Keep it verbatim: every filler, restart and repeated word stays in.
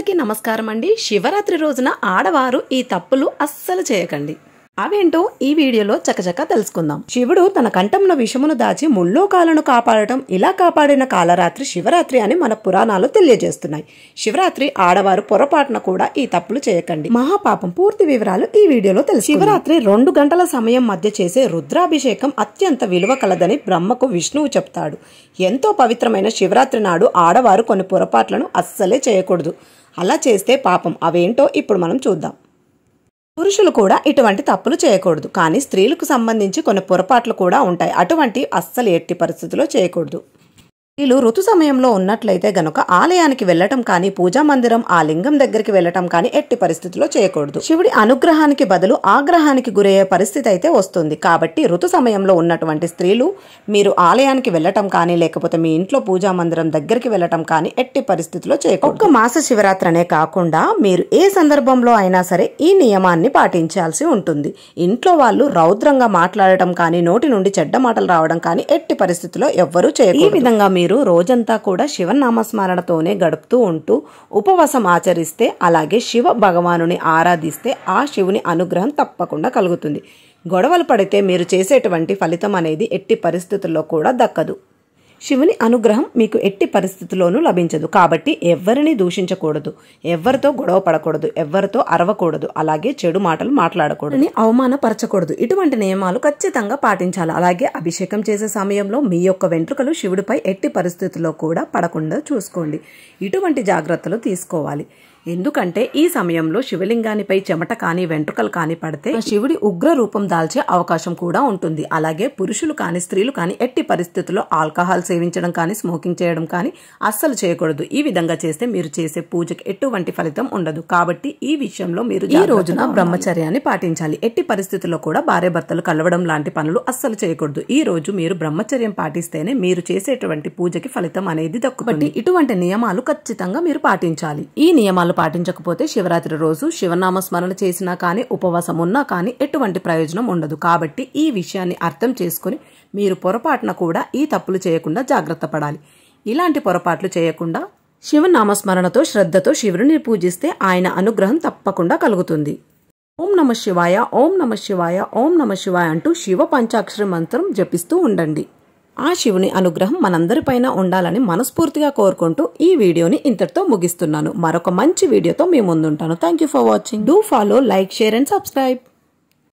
అందరికీ నమస్కారం అండి। శివరాత్రి రోజున ఆడవారు ఈ తప్పులు అస్సలు చేయకండి। అవేంటో ఈ వీడియోలో చకచక తెలుసుకుందాం। శివుడు తన కంఠంలో విషమును దాచి ముల్లోకాలను కాపాడటం, ఇలా కాపాడిన కాలరాత్రి శివరాత్రి అని మన పురాణాలు తెలియజేస్తున్నాయి। శివరాత్రి ఆడవారు పొరపాటున కూడా ఈ తప్పులు చేయకండి, మహాపాపం। పూర్తి వివరాలు ఈ వీడియోలో తెలుసు। శివరాత్రి రెండు గంటల సమయం మధ్య చేసే రుద్రాభిషేకం అత్యంత విలువ కలదని బ్రహ్మకు విష్ణువు చెప్తాడు। ఎంతో పవిత్రమైన శివరాత్రి నాడు ఆడవారు కొన్ని పొరపాట్లను అస్సలే చేయకూడదు। అలా చేస్తే పాపం। అవేంటో ఇప్పుడు మనం చూద్దాం। పురుషులు కూడా ఇటువంటి తప్పులు చేయకూడదు, కానీ స్త్రీలకు సంబంధించి కొన్ని పొరపాట్లు కూడా ఉంటాయి। అటువంటి అస్సలు ఎట్టి పరిస్థితుల్లో చేయకూడదు। వీళ్ళు ఋతు సమయంలో ఉన్నట్లయితే గనుక ఆలయానికి వెళ్ళటం కానీ, పూజా మందిరం ఆ లింగం దగ్గరికి వెళ్ళటం కానీ ఎట్టి పరిస్థితుల్లో చేయకూడదు। శివుడి అనుగ్రహానికి బదులు ఆగ్రహానికి గురయ్యే పరిస్థితి అయితే వస్తుంది। కాబట్టి ఋతు సమయంలో ఉన్నటువంటి స్త్రీలు మీరు ఆలయానికి వెళ్ళటం కానీ, లేకపోతే మీ ఇంట్లో పూజా మందిరం దగ్గరికి వెళ్ళటం కానీ ఎట్టి పరిస్థితుల్లో చేయకూడదు। ఒక్క మాస శివరాత్రనే కాకుండా మీరు ఏ సందర్భంలో అయినా సరే ఈ నియమాన్ని పాటించాల్సి ఉంటుంది। ఇంట్లో వాళ్ళు రౌద్రంగా మాట్లాడటం కానీ, నోటి నుండి చెడ్డ మాటలు రావడం కానీ ఎట్టి పరిస్థితుల్లో ఎవ్వరూ చేయకూడదు। ఈ విధంగా మీరు రోజంతా కూడా శివనామస్మరణతోనే గడుపుతూ ఉంటూ ఉపవాసం ఆచరిస్తే, అలాగే శివ భగవానుని ఆరాధిస్తే ఆ శివుని అనుగ్రహం తప్పకుండా కలుగుతుంది। గొడవలు పడితే మీరు చేసేటువంటి ఫలితం అనేది ఎట్టి పరిస్థితుల్లో కూడా దక్కదు। శివుని అనుగ్రహం మీకు ఎట్టి పరిస్థితుల్లోనూ లభించదు। కాబట్టి ఎవరిని దూషించకూడదు, ఎవరితో గొడవ పడకూడదు, ఎవరితో అరవకూడదు, అలాగే చెడు మాటలు మాట్లాడకూడదు, అవమానపరచకూడదు। ఇటువంటి నియమాలు ఖచ్చితంగా పాటించాలి। అలాగే అభిషేకం చేసే సమయంలో మీ యొక్క వెంట్రుకలు శివుడిపై ఎట్టి పరిస్థితుల్లో కూడా పడకుండా చూసుకోండి। ఇటువంటి జాగ్రత్తలు తీసుకోవాలి। ఎందుకంటే ఈ సమయంలో శివలింగానిపై చెమట కానీ, వెంట్రుకలు కానీ పడితే శివుడి ఉగ్ర రూపం దాల్చే అవకాశం కూడా ఉంటుంది। అలాగే పురుషులు కానీ, స్త్రీలు కానీ ఎట్టి పరిస్థితుల్లో ఆల్కహాల్ సేవించడం కానీ, స్మోకింగ్ చేయడం కానీ అస్సలు చేయకూడదు। ఈ విధంగా చేస్తే మీరు చేసే పూజకి ఎటువంటి ఫలితం ఉండదు। కాబట్టి ఈ విషయంలో మీరు ఈ రోజున బ్రహ్మచర్యాన్ని పాటించాలి। ఎట్టి పరిస్థితుల్లో కూడా భార్య భర్తలు కలవడం లాంటి పనులు అస్సలు చేయకూడదు। ఈ రోజు మీరు బ్రహ్మచర్యం పాటిస్తేనే మీరు చేసేటువంటి పూజకి ఫలితం అనేది దక్కుతుంది। ఇటువంటి నియమాలు ఖచ్చితంగా మీరు పాటించాలి। ఈ నియమాలు పాటించకపోతే శివరాత్రి రోజు శివనామస్మరణ చేసినా కానీ, ఉపవాసం ఉన్నా కానీ ఎటువంటి ప్రయోజనం ఉండదు। కాబట్టి ఈ విషయాన్ని అర్థం చేసుకుని మీరు పొరపాటున కూడా ఈ తప్పులు చేయకుండా జాగ్రత్త పడాలి। ఇలాంటి పొరపాట్లు చేయకుండా శివనామస్మరణతో శ్రద్ధతో శివుడిని పూజిస్తే ఆయన అనుగ్రహం తప్పకుండా కలుగుతుంది। ఓం నమ శివాయ, ఓం నమ శివాయ, ఓం నమ శివాయ అంటూ శివ పంచాక్షరి మంత్రం జపిస్తూ ఉండండి। ఆ శివుని అనుగ్రహం మనందరిపైన ఉండాలని మనస్ఫూర్తిగా కోరుకుంటూ ఈ వీడియోని ఇంతటితో ముగిస్తున్నాను। మరొక మంచి వీడియోతో మీ ముందుంటాను। Thank you for watching. Do follow, like, share and subscribe.